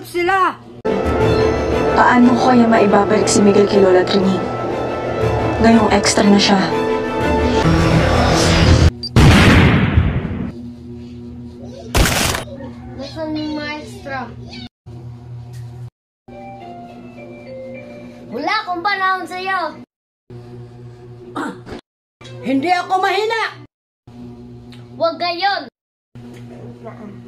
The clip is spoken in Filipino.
Hayop sila! Paano ko kaya maibabalik si Miguel kay Lola Trini? Ngayong extra na siya. Nasaan yung maestra? Wala akong panahon sa'yo! Hindi ako mahina! Huwag gayon!